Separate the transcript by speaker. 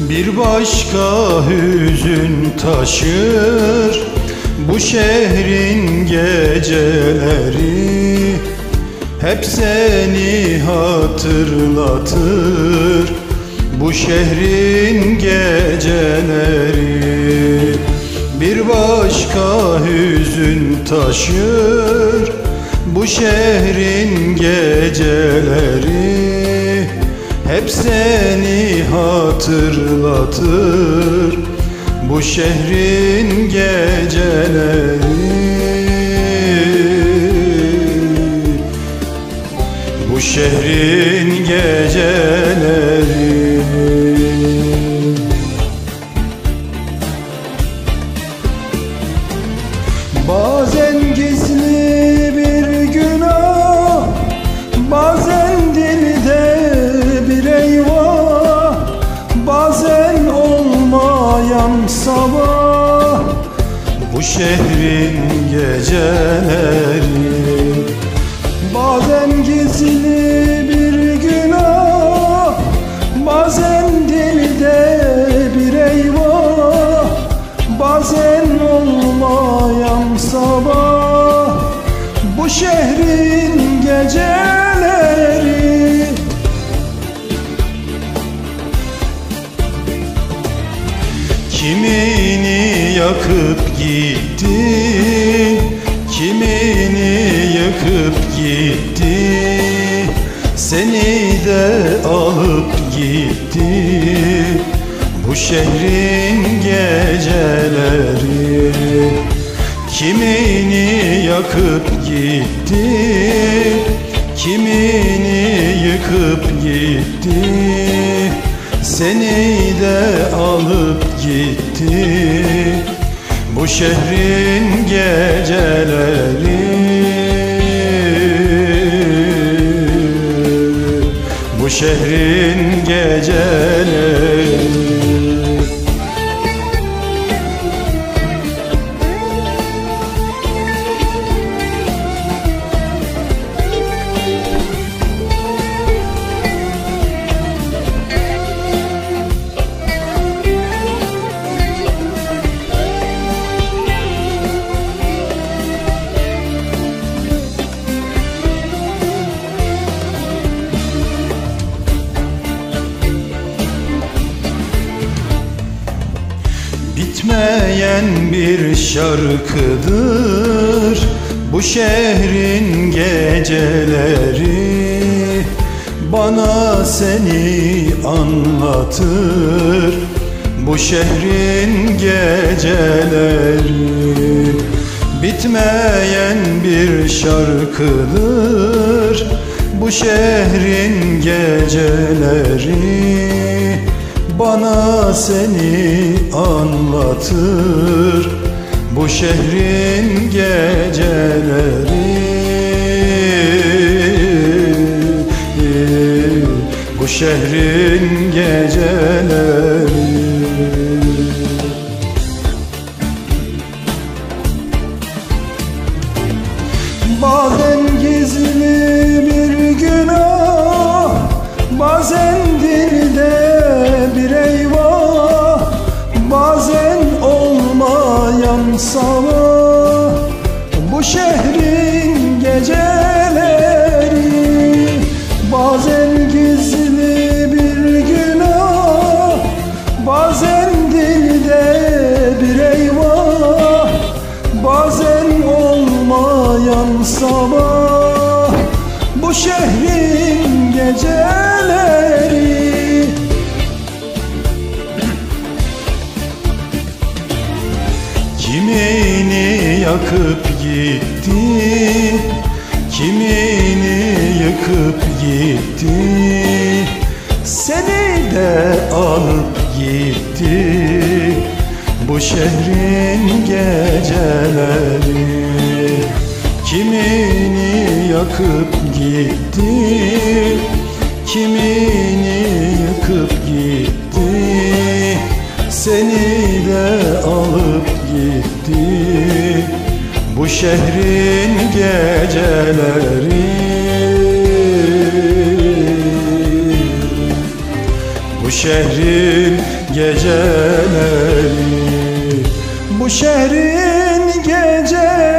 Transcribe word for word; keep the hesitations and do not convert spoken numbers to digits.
Speaker 1: Bir başka hüzün taşır bu şehrin geceleri, hep seni hatırlatır bu şehrin geceleri. Bir başka hüzün taşır bu şehrin geceleri, hep seni hatırlatır bu şehrin geceleri. Bu şehrin geceleri. Bazen gizli bir günah, bazen dilde bir eyvah, bazen olmayan sabah bu şehrin geceleri. Bazen gizli bir günah, bazen dilde bir eyvah, bazen olmayan sabah bu şehrin geceleri. Kimini yakıp gitti, kimini yıkıp gitti, seni de alıp gitti bu şehrin geceleri. Kimini yakıp gitti, kimini yıkıp gitti, seni de alıp gitti bu şehrin geceleri. Bu şehrin geceleri. Bitmeyen bir şarkıdır bu şehrin geceleri, bana seni anlatır bu şehrin geceleri. Bitmeyen bir şarkıdır bu şehrin geceleri, bana seni anlatır bu şehrin geceleri. Bu şehrin geceleri. Bazen gizli bir günah, bazen dilde bir eyvah, bazen olmayan sabah bu şehrin geceleri. Bazen gizli bir günah, bazen dilde bir eyvah, bazen olmayan sabah bu şehrin geceleri. Kimini yakıp gitti, kimini yıkıp gitti, seni de alıp gitti bu şehrin geceleri. Kimini yakıp gitti, kimini yıkıp gitti, seni de alıp gitti bu şehrin geceleri. Bu şehrin geceleri. Bu şehrin geceleri